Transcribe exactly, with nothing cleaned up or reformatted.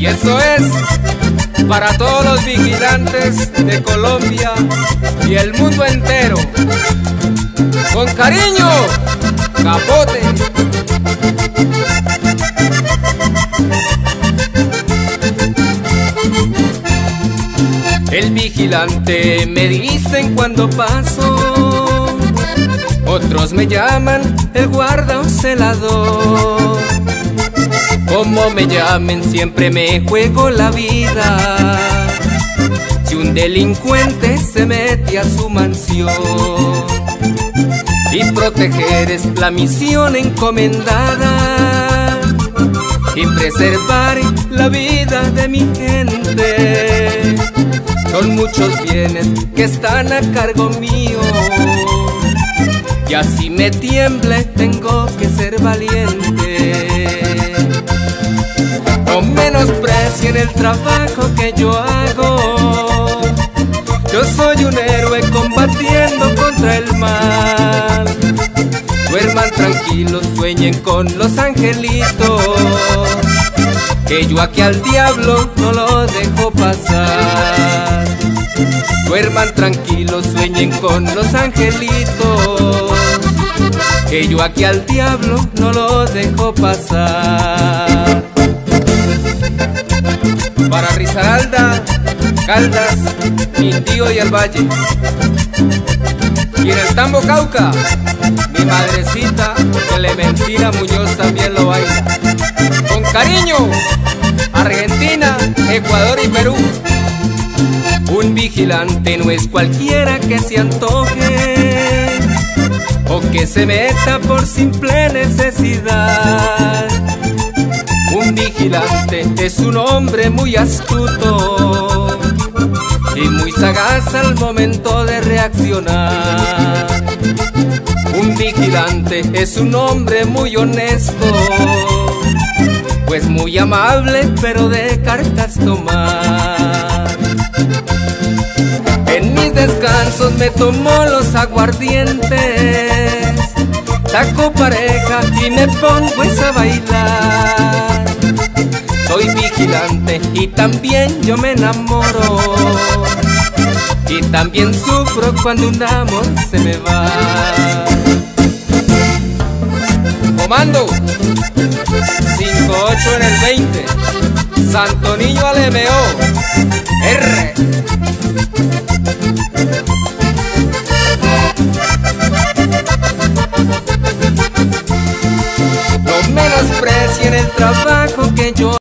Y eso es para todos los vigilantes de Colombia y el mundo entero. Con cariño, Capote. El vigilante me dicen cuando paso, otros me llaman el guarda o celador. Como me llamen siempre me juego la vida, si un delincuente se mete a su mansión. Y proteger es la misión encomendada, y preservar la vida de mi gente. Son muchos bienes que están a cargo mío, y así me tiemble tengo que ser valiente. No menosprecien el trabajo que yo hago, yo soy un héroe combatiendo contra el mal. Duerman tranquilos, sueñen con los angelitos, que yo aquí al diablo no lo dejo pasar. Duerman tranquilos, sueñen con los angelitos, que yo aquí al diablo no lo dejo pasar. Para Risaralda, Caldas, Quindío y el Valle. Y en el tambo Cauca, mi madrecita Clementina Muñoz también lo baila. Con cariño, Argentina, Ecuador y Perú. Un vigilante no es cualquiera que se antoje o que se meta por simple necesidad. Un vigilante es un hombre muy astuto y muy sagaz al momento de reaccionar. Un vigilante es un hombre muy honesto, pues muy amable pero de cartas tomar. En mis descansos me tomo los aguardientes, saco pareja y me pongo a bailar. Soy vigilante y también yo me enamoro, y también sufro cuando un amor se me va. Comando cinco ocho en el veinte, Santo Niño al M O R. No menosprecien el trabajo que yo